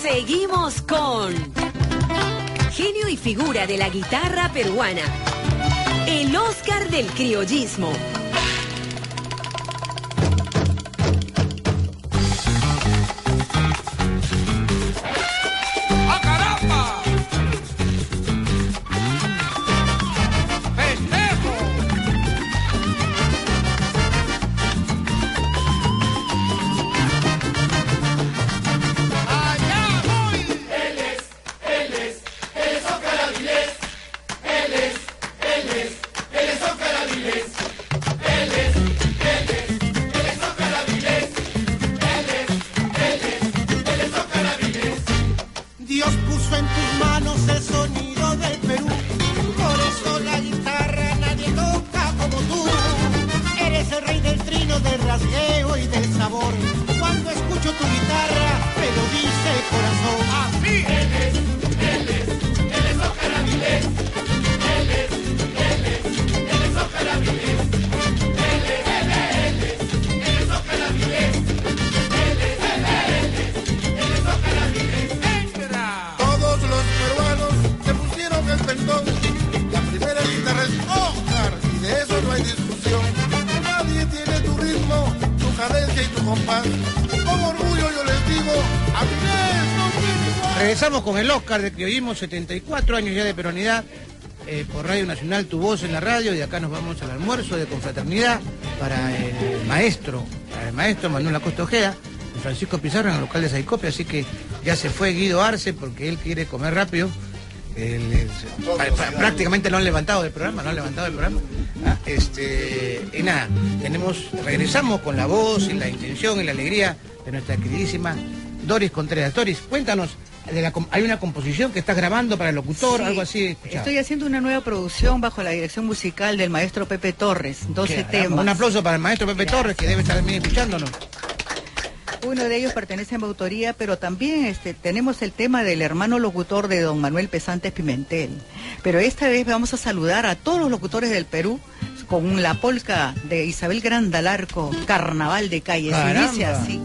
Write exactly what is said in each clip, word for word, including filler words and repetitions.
Seguimos con genio y figura de la guitarra peruana, el Oscar del criollismo. Regresamos con el Oscar de criollismo, setenta y cuatro años ya de peronidad, eh, por Radio Nacional, Tu Voz en la radio, y acá nos vamos al almuerzo de confraternidad para el maestro, para el maestro Manuel Acosta Ojeda, y Francisco Pizarro en el local de Saicopia, así que ya se fue Guido Arce porque él quiere comer rápido. Él, él, prácticamente lo han levantado del programa, lo han levantado del programa. Ah, este, y nada, tenemos, regresamos con la voz y la intención y la alegría de nuestra queridísima Doris Contreras. Doris, cuéntanos. De la, hay una composición que estás grabando para el locutor, sí, algo así. Escuchaba. Estoy haciendo una nueva producción bajo la dirección musical del maestro Pepe Torres, doce temas. Un aplauso para el maestro Pepe Gracias. Torres, que debe estar también escuchándonos. Uno de ellos pertenece a mi autoría, pero también este, tenemos el tema del hermano locutor de don Manuel Pesantes Pimentel. Pero esta vez vamos a saludar a todos los locutores del Perú con la polca de Isabel Grandalarco, Carnaval de Calles. Y dice así.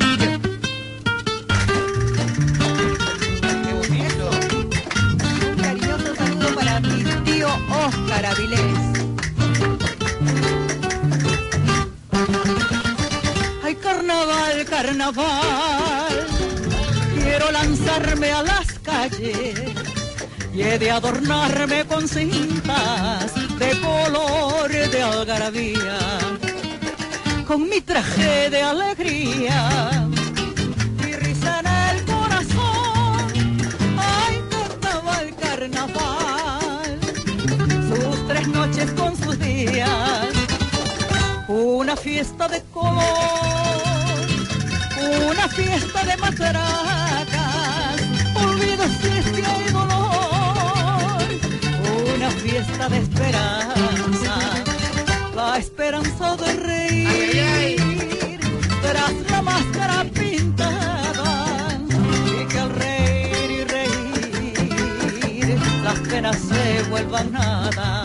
Oscar Avilés. Ay, carnaval, carnaval, quiero lanzarme a las calles y he de adornarme con cintas de color de algarabía, con mi traje de alegría y risa en el corazón. Ay, carnaval, carnaval, tres noches con sus días, una fiesta de color, una fiesta de matracas, olvidos, tristeza y dolor, una fiesta de esperanza, la esperanza de reír, ay, ay, ay. Tras la máscara pintada, y que al reír y reír las penas se vuelvan nada.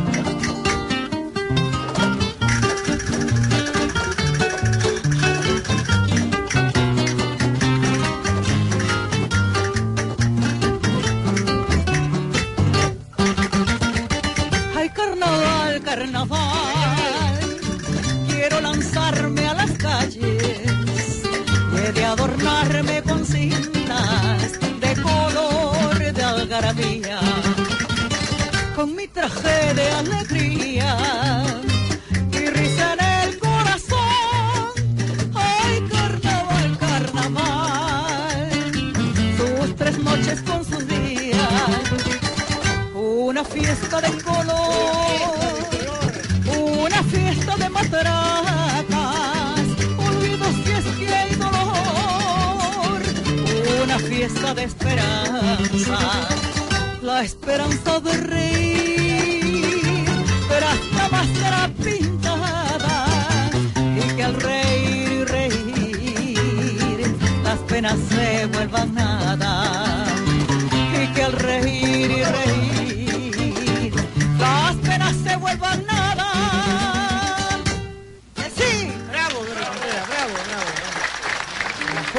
Carnaval, quiero lanzarme a las calles y he de adornarme con cintas de color de algarabía, con mi traje de alegría y risa en el corazón. Ay, carnaval, carnaval, sus tres noches con sus días, una fiesta de color, una fiesta de matracas, olvidos, fiesta y dolor, una fiesta de esperanza, la esperanza de reír tras la máscara pintada, y que al reír y reír las penas se vuelvan nada, y que al reír y reír las penas se vuelvan nada.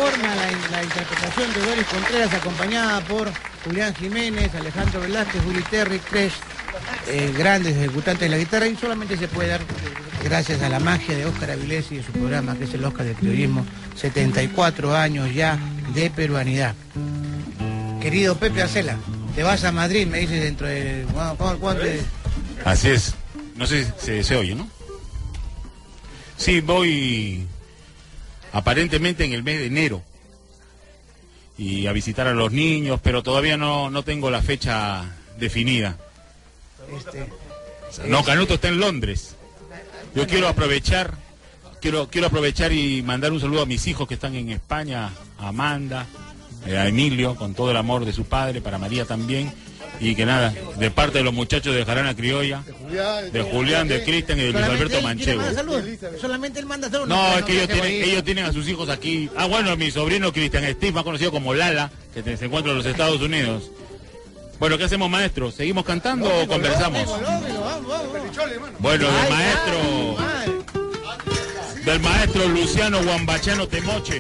forma la, la interpretación de Doris Contreras, acompañada por Julián Jiménez, Alejandro Velázquez, Willy Terry, tres eh, grandes ejecutantes de la guitarra, y solamente se puede dar gracias a la magia de Óscar Avilés y de su programa, que es el Óscar del Criollismo, setenta y cuatro años ya de peruanidad. Querido Pepe Acela, te vas a Madrid, me dices dentro de... ¿Cuándo, cuándo te... Así es. No sé si se, se oye, ¿no? Sí, voy aparentemente en el mes de enero y a visitar a los niños, pero todavía no, no tengo la fecha definida. Este, No, Canuto está en Londres. Yo quiero aprovechar, quiero, quiero aprovechar y mandar un saludo a mis hijos que están en España, a Amanda, a Emilio, con todo el amor de su padre, para María también, y que nada, de parte de los muchachos de Jarana Criolla, de Julián, de Cristian y de Luis Alberto Manchego. Solamente él manda saludos. No, es que ellos tienen, ellos tienen a sus hijos aquí. Ah, bueno, mi sobrino Cristian Steve, más conocido como Lala, que se encuentra en los Estados Unidos. Bueno, ¿qué hacemos, maestro? ¿Seguimos cantando o conversamos? Bueno, del maestro, del maestro Luciano Guambachano Temoche.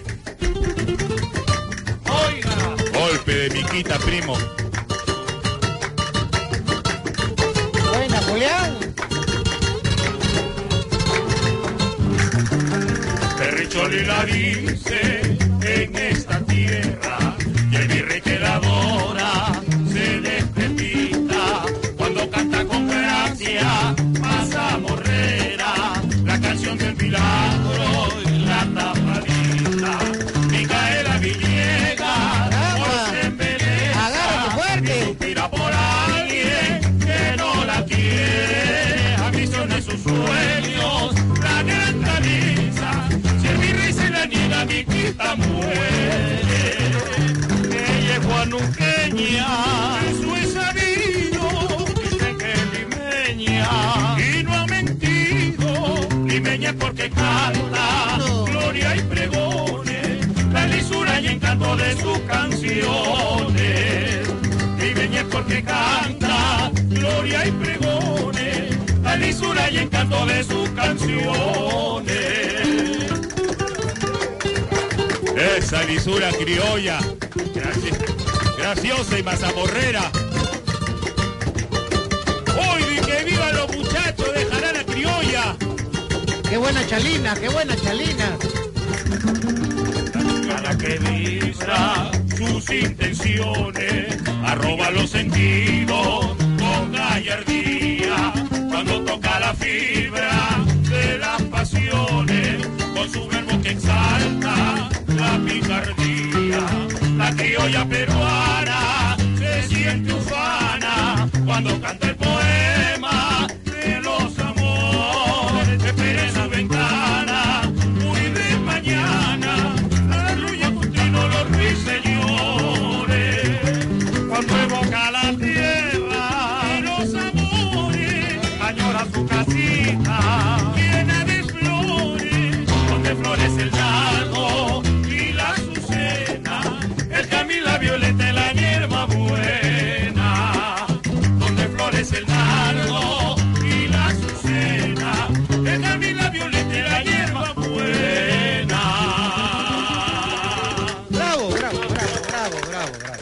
Golpe de Miquita, primo. Buena, Julián. Perricholi la dice en esta tierra, y el virrey que la adora se despepita cuando canta con gracia, pasa morrera, la canción del milagro y la tapadita. Micaela Villegas, por se embeleza, y suspira por alguien que no la quiere, aviso de sus sueños, la gran camisa, si el virrey se la niega, Miquita muere. Ella es guanuqueña, eso es sabido, dicen que es limeña, y no ha mentido, limeña es porque canta, gloria y pregones, la lisura y encanto de sus canciones. Limeña es porque canta, gloria y pregones, la lisura y encanto de sus canciones. Esa lisura criolla, gracias, graciosa y mazamorrera. Hoy que vivan los muchachos de Jarana Criolla. Qué buena chalina, qué buena chalina. Cada que visa sus intenciones, arroba los sentidos con gallardía. Cuando toca la fibra de las pasiones, con su verbo que exalta la picardía. La criolla peruana se siente ufana cuando canta el poema de los amores. Espera en su ventana, muy de mañana, la ruya continua los ruiseñores. Cuando evoca la tierra y los amores, añora su casita llena de flores, donde florece el nardo y la azucena, el camil, la violeta y la hierba buena. Donde florece el nardo y la azucena, el camil, la violeta y la hierba buena. Bravo, bravo, bravo, bravo, bravo, bravo.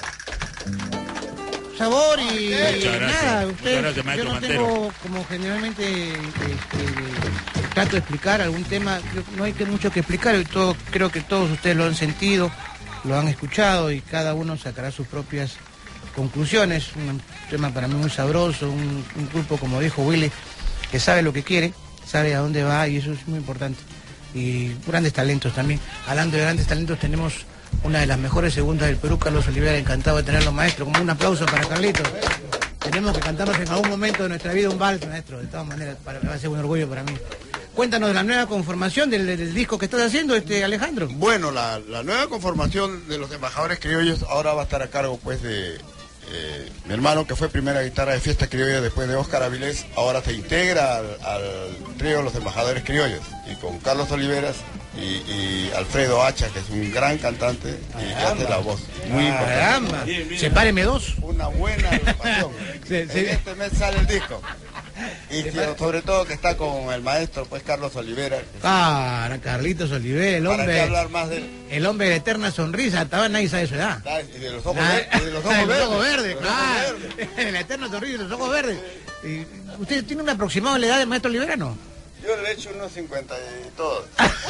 Sabor y Muchas gracias. nada, Muchas usted, gracias, maestro yo no Mantero. tengo, como generalmente este, trato de explicar algún tema, creo que no hay que mucho que explicar, y todo, creo que todos ustedes lo han sentido, lo han escuchado y cada uno sacará sus propias conclusiones. Un tema para mí muy sabroso, un, un grupo, como dijo Willy, que sabe lo que quiere, sabe a dónde va, y eso es muy importante. Y grandes talentos también. Hablando de grandes talentos, tenemos una de las mejores segundas del Perú, Carlos Olivera, encantado de tenerlo, maestro. Como un aplauso para Carlitos. Tenemos que cantarnos en algún momento de nuestra vida un vals, maestro, de todas maneras, para, va a ser un orgullo para mí. Cuéntanos de la nueva conformación del, del disco que estás haciendo, este Alejandro. Bueno, la, la nueva conformación de los embajadores criollos ahora va a estar a cargo pues de eh, mi hermano, que fue primera guitarra de Fiesta Criolla después de Óscar Avilés, ahora se integra al, al trío de los embajadores criollos, y con Carlos Oliveras y, y Alfredo Hacha, que es un gran cantante y que hace la voz muy Caramba. importante. Sepáreme dos. Una buena agrupación. Sí, sí. En este mes sale el disco. Y que, sobre todo que está con el maestro, pues, Carlos Olivera. Ah, Carlitos Olivera, el hombre... ¿Para qué hablar más de él? El hombre de eterna sonrisa, estaba nadie sabe su edad. Y de los ojos, ah, ver, y de los ojos de verdes. Los ojos verdes, claro. El eterno sonrisa, los ojos verdes. Y, ¿usted tiene un aproximado de la edad del maestro Olivera, no? Yo le he hecho unos cincuenta y todo.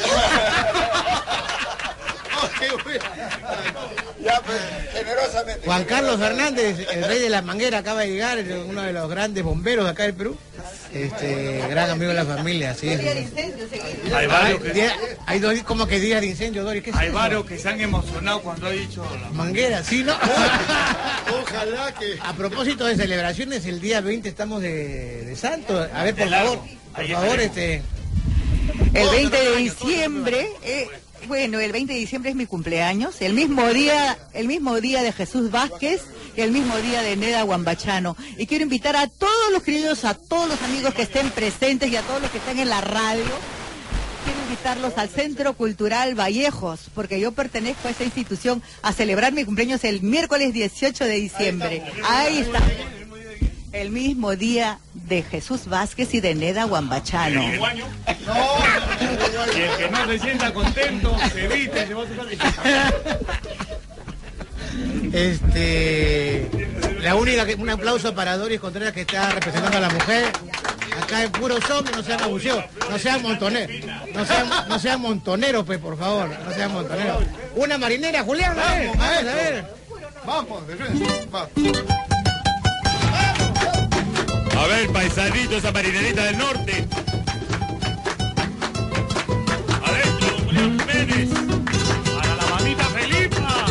Ya, pues, generosamente. Juan Carlos Fernández, el rey de la manguera, acaba de llegar, uno de los grandes bomberos de acá del Perú. Este, gran amigo de la familia, sí. sí. Hay varios que, hay, hay dos, como que días de incendio, Doris. ¿Qué es hay eso? varios que se han emocionado cuando ha dicho la manguera, sí, ¿no? Ojalá que... A propósito de celebraciones, el día veinte estamos de, de santo. A ver, por favor, por favor, este... El veinte de diciembre... Eh, Bueno, el veinte de diciembre es mi cumpleaños, el mismo día, el mismo día de Jesús Vázquez y el mismo día de Neda Guambachano. Y quiero invitar a todos los queridos, a todos los amigos que estén presentes y a todos los que estén en la radio. Quiero invitarlos al Centro Cultural Vallejos, porque yo pertenezco a esa institución a celebrar mi cumpleaños el miércoles dieciocho de diciembre. Ahí está. El mismo día de Jesús Vázquez y de Neda Guambachano. Y el que no se sienta contento, se viste, se va a su casa. Este, la única que, un aplauso para Doris Contreras, que está representando a la mujer. Acá es puro hombres, no sean abucheos, no sean montoneros, no sean, no sean montoneros, pues, por favor, no sean montoneros. Una marinera, Julián, a ver, a ver, a ver. Vamos, de frente, vamos. A ver, paisanito, esa marinerita del norte. Adentro, don Julián Jiménez. Para la mamita Felipa.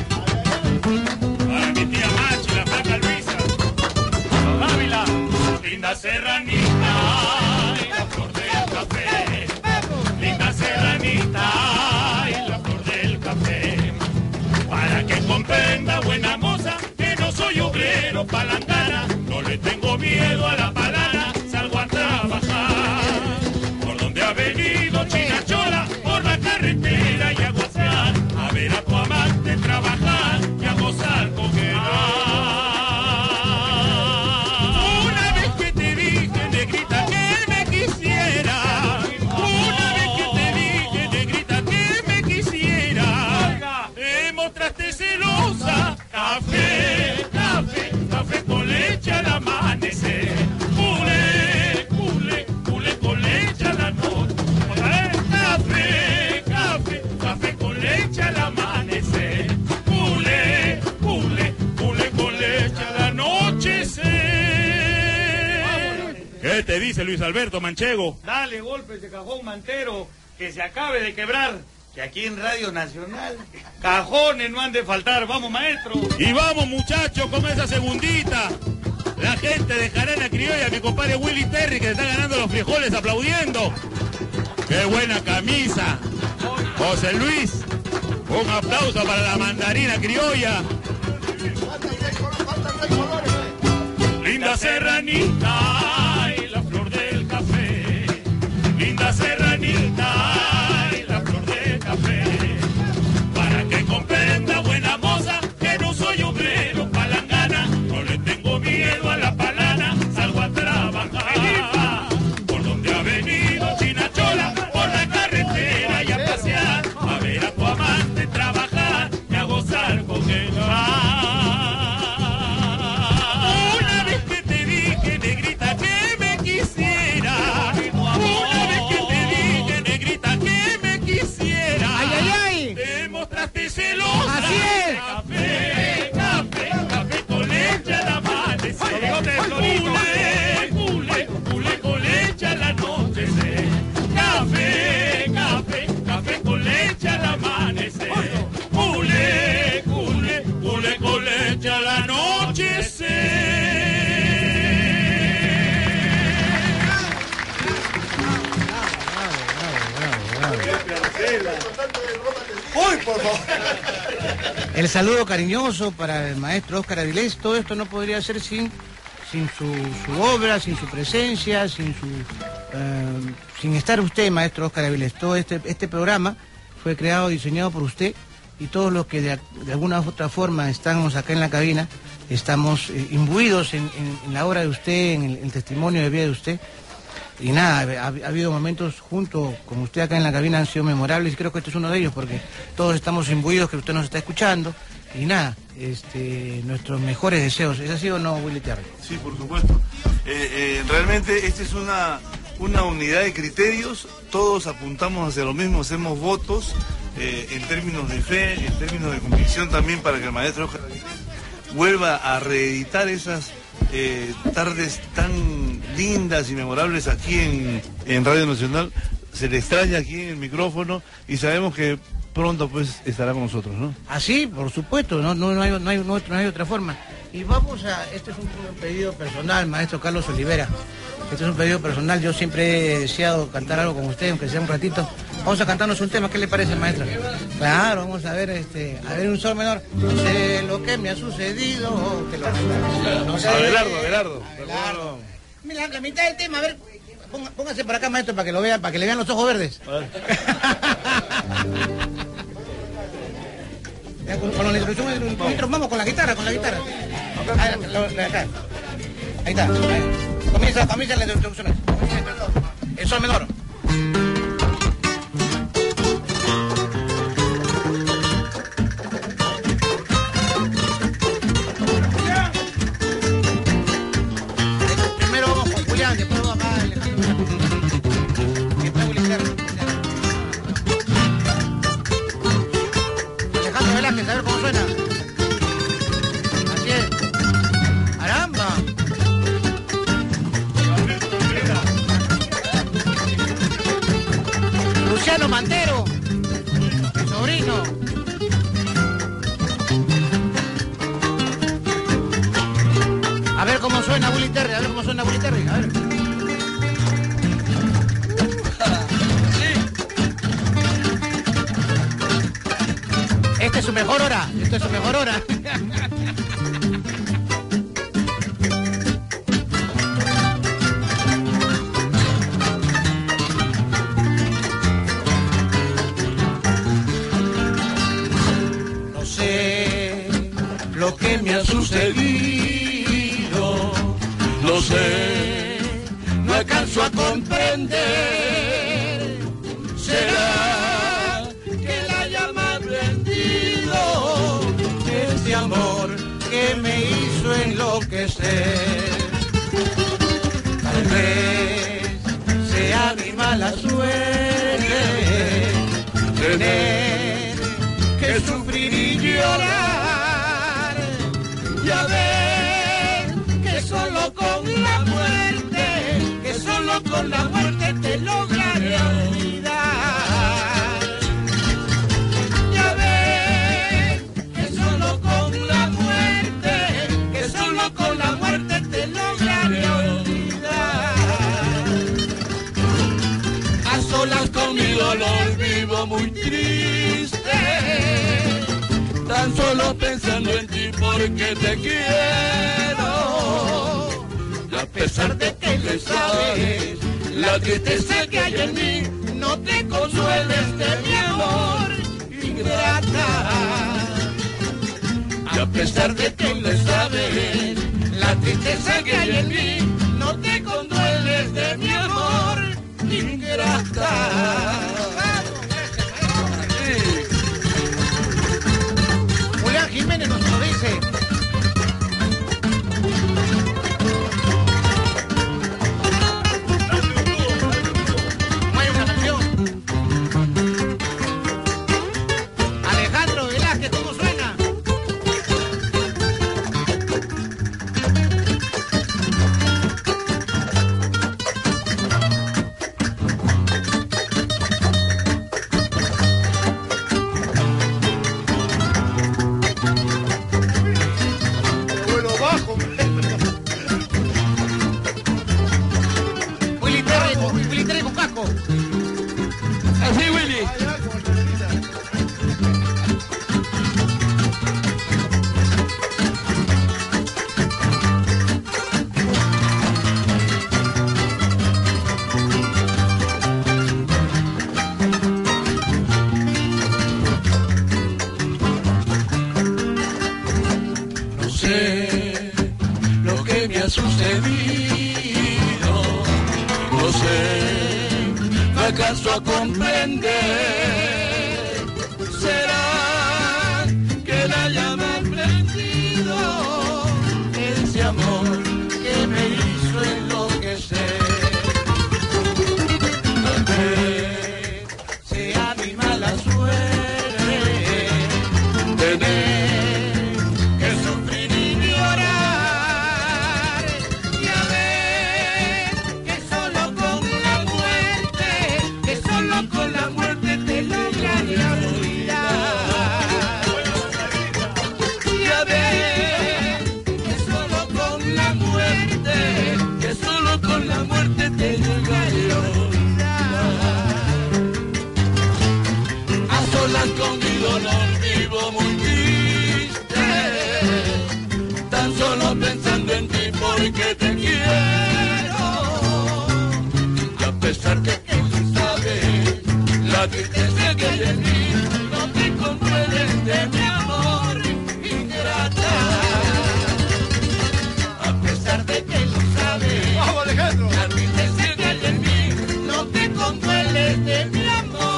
Para mi tía Machi, la flaca Luisa. Don Ávila. Linda serranita, y la flor del café. Linda serranita, y la flor del café. Para que comprenda, buena moza, que no soy obrero palangana. No le tengo miedo a la palana, salgo a trabajar. Por donde ha venido Chinachola, por la carretera y a gozar. A ver a tu amante trabajar y a gozar con él. Una vez que te dije, negrita, que me quisiera. Una vez que te dije, negrita, que me quisiera. Te mostraste celosa, café, café, café con leche al amanecer. Cule, cule, cule con leche a la noche. Otra vez, café, café, café con leche al amanecer. Cule, cule, cule con leche al anochecer. ¿Qué te dice Luis Alberto Manchego? Dale golpes de cajón mantero, que se acabe de quebrar. Que aquí en Radio Nacional, cajones no han de faltar. Vamos, maestro. Y vamos, muchachos, con esa segundita. La gente de Jarana Criolla, mi compadre Willy Terry, que se está ganando los frijoles aplaudiendo. ¡Qué buena camisa! José Luis, un aplauso para la mandarina criolla. Linda serranita y la flor del café. Linda serranita y la flor del café. Para que comprenda, buena moza, que no soy obrero palangana. No le tengo miedo a la palana, salgo a trabajar. Por donde ha venido Chinachola, por la carretera y a pasear. A ver a tu amante trabajar y a gozar con él. Una vez que te dije, negrita, que me quisiera. Una vez que te dije, negrita, que me quisiera. ¡Ay, ay, ay! Te mostraste celosa. ¡Así es! Café, café, café con leche al amanecer. Cule, cule, cule con leche al anochecer. Café, café, café con leche al amanecer. Cule, cule, cule con leche al anochecer. ¡Uy, por favor! El saludo cariñoso para el maestro Óscar Avilés. Todo esto no podría ser sin, sin su, su obra, sin su presencia, sin su eh, sin estar usted, maestro Óscar Avilés. Todo este, este programa fue creado, diseñado por usted, y todos los que de, de alguna u otra forma estamos acá en la cabina, estamos eh, imbuidos en, en, en la obra de usted, en el, el testimonio de vida de usted. Y nada, ha, ha habido momentos junto con usted acá en la cabina, han sido memorables, y creo que este es uno de ellos, porque todos estamos imbuidos que usted nos está escuchando. Y nada, este, nuestros mejores deseos. ¿Es así o no, Willy Terry? Sí, por supuesto. Eh, eh, realmente esta es una, una unidad de criterios, todos apuntamos hacia lo mismo, hacemos votos eh, en términos de fe, en términos de convicción también, para que el maestro Oscar Avilés vuelva a reeditar esas eh, tardes tan lindas y memorables aquí en, en Radio Nacional. Se le extraña aquí en el micrófono y sabemos que pronto pues estará con nosotros, ¿no? Así, por supuesto, no, no, no, hay, no, hay, no, no hay otra forma. Y vamos a, este es un, un pedido personal, maestro Carlos Olivera. Este es un pedido personal, yo siempre he deseado cantar algo con usted, aunque sea un ratito. Vamos a cantarnos un tema, ¿qué le parece, maestro? Claro, vamos a ver, este, a ver un sol menor. No sé lo que me ha sucedido. Que lo... no sé. Abelardo, Abelardo. Abelardo. Mira, la mitad del tema, a ver, ponga, póngase por acá, maestro, para que lo vean, para que le vean los ojos verdes. A ver. Ya, con, con la introducción, vamos. vamos con la guitarra, con la guitarra. Ahí, la, la, acá. Ahí está. Ahí. Comienza, comienza la introducción. El sol menor. Primero vamos con Julián, después vamos acá. Después Willy Terry. Alejandro Velázquez, a ver cómo suena. Así es. ¡Caramba! Luciano Mantero, mi sobrino. A ver cómo suena Willy Terry, a ver cómo suena Willy Terry, a ver. Esta es su mejor hora, esta es su mejor hora. No sé lo que me ha sucedido, No sé, no alcanzo a comprender. ¿Será que la haya aprendido? este amor que me hizo enloquecer. Tal vez sea mi mala suerte tener que sufrir y llorar. Ya ves que solo con la muerte, que solo con la muerte te lograré olvidar. Ya ves que solo con la muerte, que solo con la muerte te lograré olvidar. A solas con mi dolor vivo muy triste, tan solo pensando en ti porque te quiero. Y a pesar de que le sabes la tristeza que hay en mí, no te consueles de mi amor, ingrata. Y a pesar de que le sabes la tristeza que hay en mí, no te condueles de mi amor, ingrata. Julián Jiménez nos lo dice. No hay una canción. Alejandro Velázquez, ¿cómo suena? ha sucedido. No sé, fracaso a comprender. Será que la llama prendido ese amor que me hizo enloquecer. Tal vez sea mi mala suerte tener que sufrir y llorar. Ya ves que solo con la muerte, que solo con la muerte te lograría olvidar. Ya ves que solo con la muerte, que solo con la muerte te lograría olvidar. A solas conmigo no vivo muy triste, tan solo pensando en ti porque te quiero. Y a pesar de que tú sabes la tristeza que hay en mí, no te comprendes de mi amor ingrata. A pesar de que lo sabes, ¡vamos, Alejandro! La tristeza que hay en mí, no te comprendes de mi amor.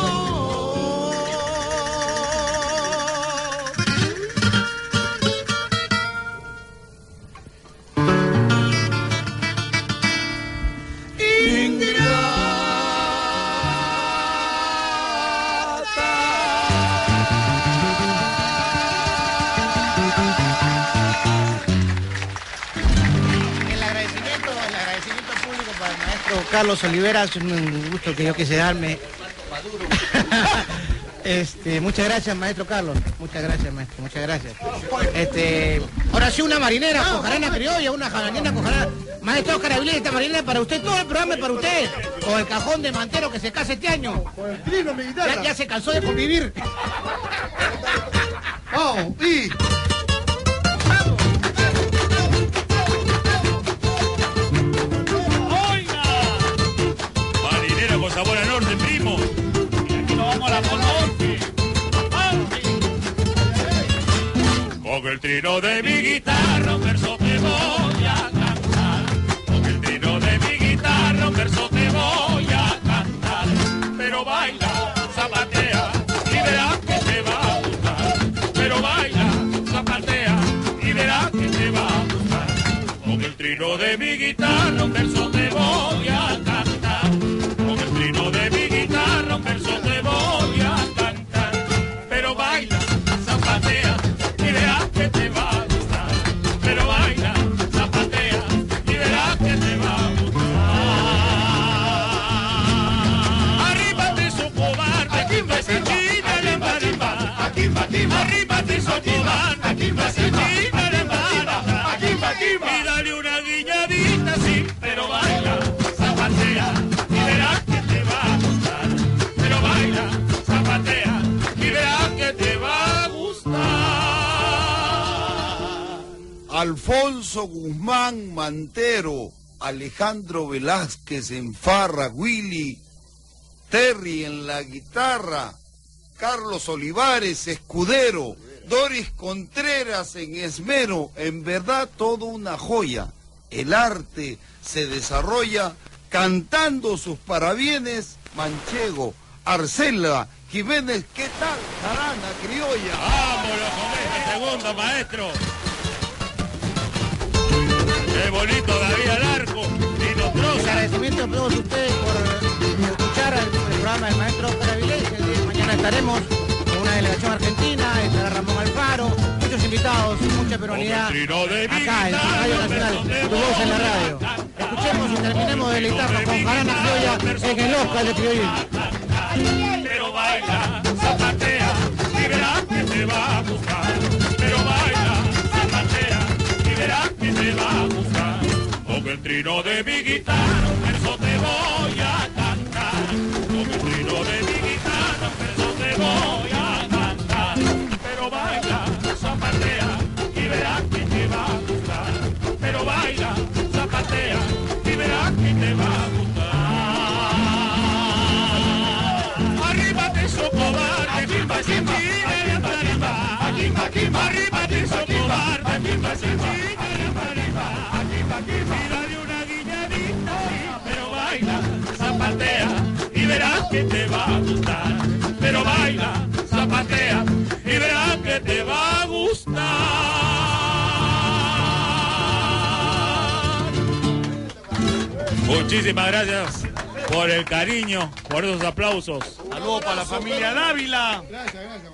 El agradecimiento, el agradecimiento público para el maestro Carlos Olivera, es un gusto que yo quise darme. Este, muchas gracias, maestro Carlos. Muchas gracias, maestro. Muchas gracias. Este, ahora sí, una marinera con jarana criolla, una marinera con jarana. Maestro Oscar Avilés, esta marinera para usted, todo el programa es para usted. Con el cajón de Mantero que se casa este año. Con el trino, mi guitarra. Ya, ya se cansó de convivir. Oh, y... ¡Oiga! Marinera con sabor a norte, primo. Y aquí nos vamos a la Polonia. Con el trino de mi guitarra, un verso te voy a cantar. Con el trino de mi guitarra, un verso te voy a cantar. Pero baila, zapatea y verás que te va a gustar. Pero baila, zapatea y verás que te va a gustar. Con el trino de mi guitarra, un verso te voy a cantar. Con el trino de mi guitarra, un verso te voy a cantar. Pero baila, zapatea y verás que te va a gustar. Pero baila, zapatea y verás que te va a gustar. Arríbate, su cobarde, aquí va ese china, le marimba. Aquí va, aquí va. Arríbate, su cobarde, aquí va ese china, le marimba. Aquí va, aquí va. Y dale una guiñadita, sí, pero baila, zapatea y verás que te va a gustar. Pero baila, zapatea y verás que te va a gustar. Alfonso Guzmán Mantero, Alejandro Velázquez en farra, Willy Terry en la guitarra, Carlos Olivares, escudero, Doris Contreras en esmero, en verdad todo una joya. El arte se desarrolla cantando sus parabienes Manchego, Arcela, Jiménez, ¿qué tal? Jarana criolla. Vámonos con esta segunda, maestro. Qué bonito David Alarco, Tino El Troza. agradecimiento a todos ustedes por escuchar el, el programa del maestro Oscar Avilés. El día de mañana estaremos con una delegación argentina, estará Ramón Alfaro, muchos invitados, mucha peruanidad acá en Radio Nacional, tu voz en la radio. Escuchemos y terminemos de deleitarnos con jarana criolla en el Oscar de Criollín. Pero baila, zapatea y verás que te va a gustar. Pero baila, zapatea y verás que te va a gustar. Con el trino de mi guitarra, un verso te voy a cantar. Con el trino de mi guitarra, un verso te voy a cantar. Pero baila, zapatea y verás que te va a gustar. Pero baila, zapatea y verás que te va a gustar. Arríbate, socobarde, aquí va, aquí va, aquí va, aquí va, aquí va, arríbate, socobarde, aquí va, aquí va, aquí va. va, aquí va, aquí va. Tírale una guiñadita, pero baila, zapatea y verás que te va a gustar. Pero baila, zapatea y verás que te va a gustar. Muchísimas gracias por el cariño, por esos aplausos. Saludos para la familia Dávila. Gracias, gracias.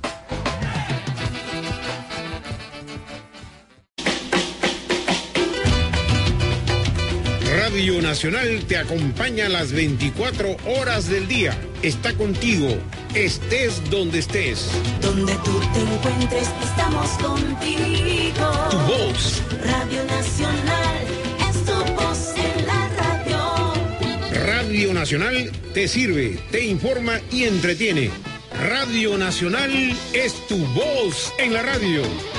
Radio Nacional te acompaña las veinticuatro horas del día. Está contigo, estés donde estés. Donde tú te encuentres, estamos contigo. Tu voz. Radio Nacional es tu voz en la radio. Radio Nacional te sirve, te informa y entretiene. Radio Nacional es tu voz en la radio.